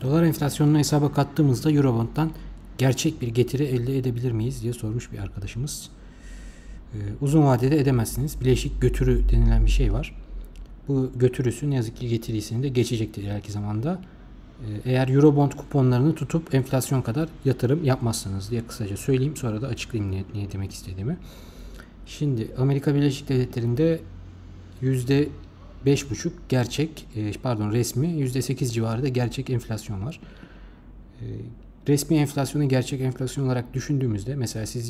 Dolar enflasyonunu hesaba kattığımızda Eurobond'dan gerçek bir getiri elde edebilir miyiz diye sormuş bir arkadaşımız. Uzun vadede edemezsiniz. Bileşik götürü denilen bir şey var. Bu götürüsü ne yazık ki getirisini de geçecektir ileriki zamanda. Eğer Eurobond kuponlarını tutup enflasyon kadar yatırım yapmazsanız diye kısaca söyleyeyim. Sonra da açıklayayım ne demek istediğimi. Şimdi Amerika Birleşik Devletleri'nde %5,5 gerçek, resmi, %8 civarı da gerçek enflasyon var. Resmi enflasyonu gerçek enflasyon olarak düşündüğümüzde mesela siz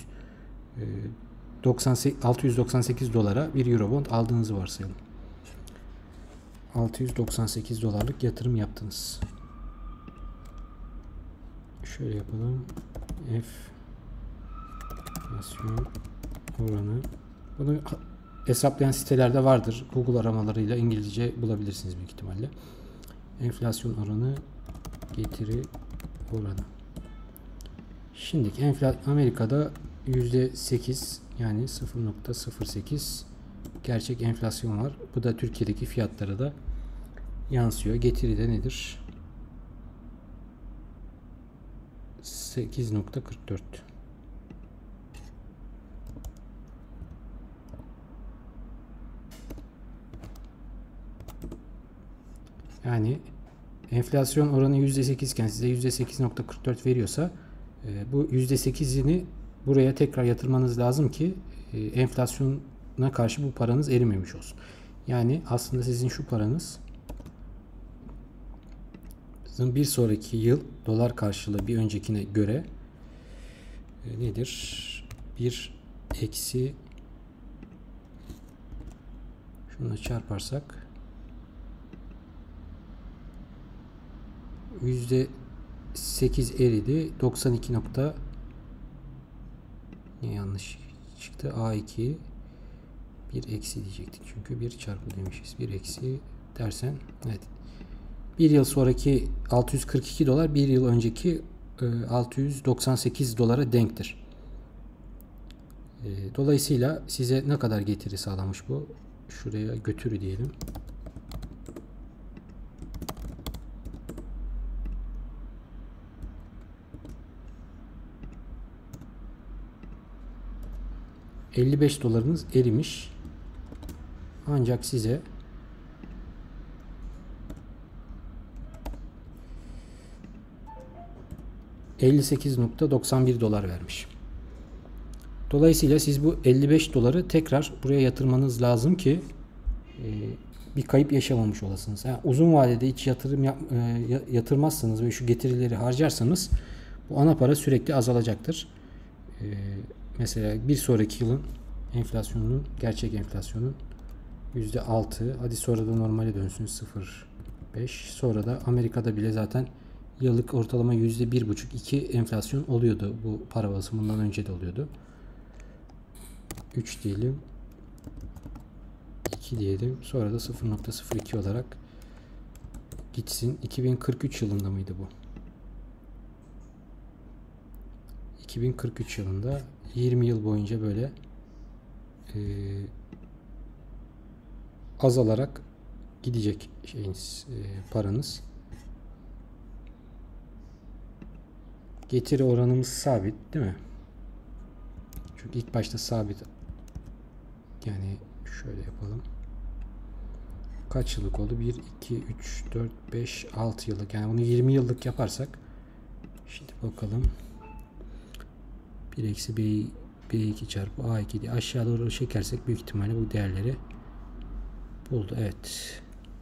698 dolara bir Eurobond aldığınızı varsayalım. 698 dolarlık yatırım yaptınız. Şöyle yapalım. Enflasyon oranı. Bunu hesaplayan sitelerde vardır. Google aramalarıyla İngilizce bulabilirsiniz büyük ihtimalle. Enflasyon oranı, getiri oranı. Şimdi Amerika'da %8 yani 0,08 gerçek enflasyon var. Bu da Türkiye'deki fiyatlara da yansıyor. Getiri de nedir? 8,44. Yani enflasyon oranı %8 iken size %8,44 veriyorsa bu %8'ini buraya tekrar yatırmanız lazım ki enflasyona karşı bu paranız erimemiş olsun. Yani aslında sizin şu paranız bir sonraki yıl dolar karşılığı bir öncekine göre nedir? Bir eksi şununla çarparsak %8 eridi. 92 nokta yanlış çıktı. A2 bir eksi diyecektik. Çünkü bir çarpı demişiz. Bir eksi dersen evet. Bir yıl sonraki 642 dolar bir yıl önceki 698 dolara denktir. Dolayısıyla size ne kadar getiri sağlamış bu? Şuraya götürü diyelim. $55 erimiş. Ancak size $58,91 vermiş. Dolayısıyla siz bu $55 tekrar buraya yatırmanız lazım ki bir kayıp yaşamamış olasınız. Yani uzun vadede hiç yatırım yatırmazsanız ve şu getirileri harcarsanız bu ana para sürekli azalacaktır. Mesela bir sonraki yılın enflasyonunun, gerçek enflasyonun %6, hadi sonra da normale dönsün 0,5, sonra da Amerika'da bile zaten yıllık ortalama %1,5-2 enflasyon oluyordu bu para basımından önce de oluyordu. 3 diyelim, 2 diyelim, sonra da 0,02 olarak gitsin. 2043 yılında mıydı bu? 2043 yılında 20 yıl boyunca böyle azalarak gidecek paranız. Getiri oranımız sabit değil mi? Çünkü ilk başta sabit. Yani şöyle yapalım. Kaç yıllık oldu? 1, 2, 3, 4, 5, 6 yıllık. Yani bunu 20 yıllık yaparsak şimdi bakalım. 1 eksi B2 çarpı A2 diye aşağı doğru çekersek büyük ihtimalle bu değerleri buldu. Evet.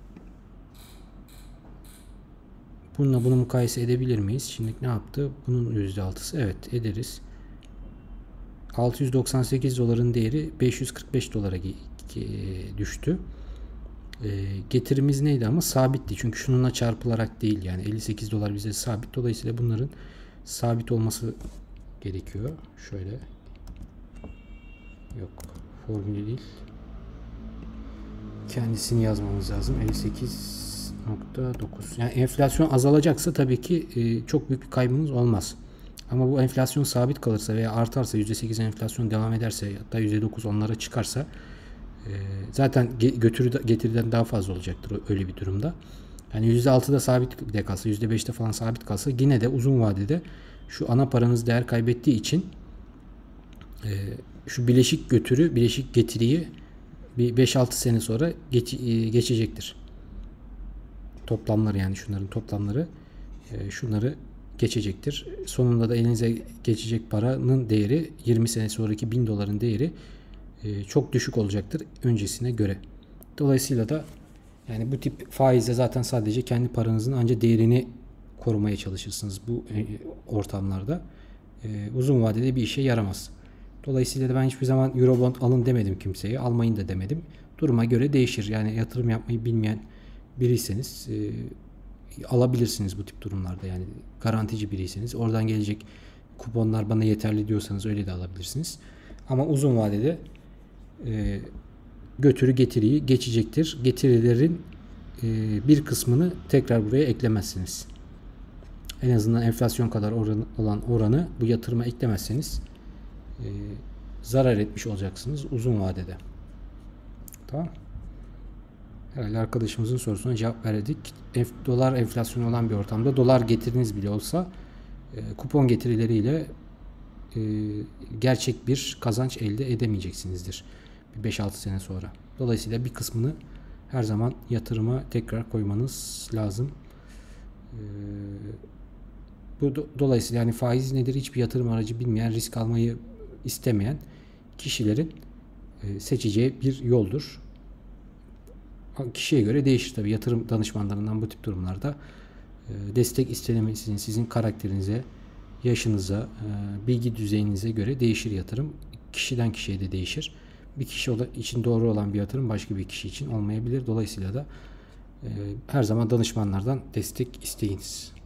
Bununla bunu mukayese edebilir miyiz? Şimdi ne yaptı? Bunun %6'sı. Evet ederiz. 698 doların değeri 545 dolara düştü. Getirimiz neydi ama sabitti. Çünkü şununla çarpılarak değil, yani 58 dolar bize sabit. Dolayısıyla bunların sabit olması gerekiyor. Şöyle. Yok. Formülü değil. Kendisini yazmamız lazım. 58,9. Yani enflasyon azalacaksa tabii ki çok büyük bir kaybımız olmaz. Ama bu enflasyon sabit kalırsa veya artarsa, %8 enflasyon devam ederse, hatta %9 onlara çıkarsa zaten getiriden daha fazla olacaktır öyle bir durumda. Yani %6'da sabit de kalsa, %5'te falan sabit kalsa yine de uzun vadede şu ana paranız değer kaybettiği için şu bileşik götürü, bileşik getiriyi bir 5-6 sene sonra geçecektir. Toplamları, yani şunların toplamları şunları geçecektir. Sonunda da elinize geçecek paranın değeri 20 sene sonraki 1000 doların değeri çok düşük olacaktır öncesine göre. Dolayısıyla da yani bu tip faizle zaten sadece kendi paranızın ancak değerini korumaya çalışırsınız bu ortamlarda. Uzun vadede bir işe yaramaz. Dolayısıyla da ben hiçbir zaman Eurobond alın demedim kimseye. Almayın da demedim. Duruma göre değişir. Yani yatırım yapmayı bilmeyen biriyseniz alabilirsiniz bu tip durumlarda. Yani garantici biriyseniz oradan gelecek kuponlar bana yeterli diyorsanız öyle de alabilirsiniz. Ama uzun vadede götürü getiriyi geçecektir. Getirilerin bir kısmını tekrar buraya eklemezsiniz. En azından enflasyon kadar olan oranı bu yatırıma eklemezseniz zarar etmiş olacaksınız uzun vadede. Tamam. Herhalde arkadaşımızın sorusuna cevap verdik. Dolar enflasyonu olan bir ortamda dolar getiriniz bile olsa kupon getirileriyle gerçek bir kazanç elde edemeyeceksinizdir 5-6 sene sonra. Dolayısıyla bir kısmını her zaman yatırıma tekrar koymanız lazım. Bu dolayısıyla yani faiz nedir hiçbir yatırım aracı bilmeyen, risk almayı istemeyen kişilerin seçeceği bir yoldur. Kişiye göre değişir tabii. Yatırım danışmanlarından bu tip durumlarda destek istenemesinin sizin karakterinize, yaşınıza, bilgi düzeyinize göre değişir yatırım. Kişiden kişiye de değişir. Bir kişi için doğru olan bir yatırım başka bir kişi için olmayabilir. Dolayısıyla da her zaman danışmanlardan destek isteyiniz.